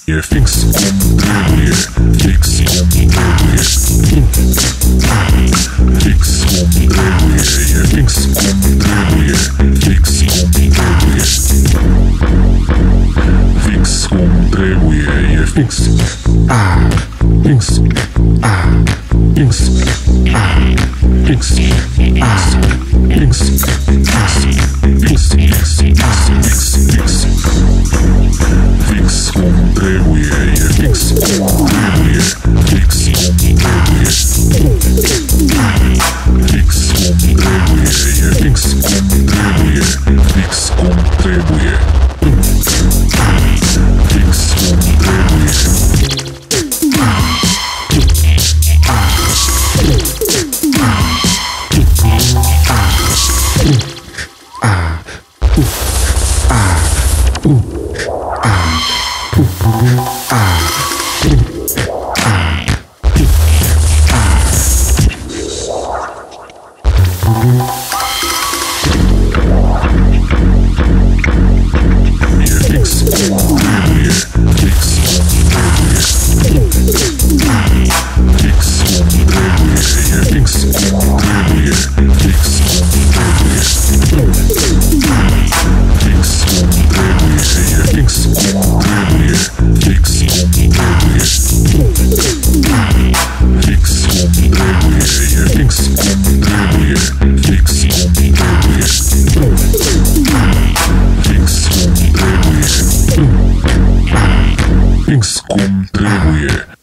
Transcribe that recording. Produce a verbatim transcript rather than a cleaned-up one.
E fix cum trebuie, fix cum trebuie. Fix cum trebuie, e fix cum trebuie, fix cum trebuie. Fix cum trebuie, e fix. Ah, fix. Ah, fix. Ah, fix. Ah, fix. Ah, fix, fix, fix, fix. Fix cum trebuie, e fix cum trebuie, fix cum trebuie. Fix cum trebuie, e fix cum trebuie, fix cum trebuie. Fix cum trebuie. Fix cum trebuie.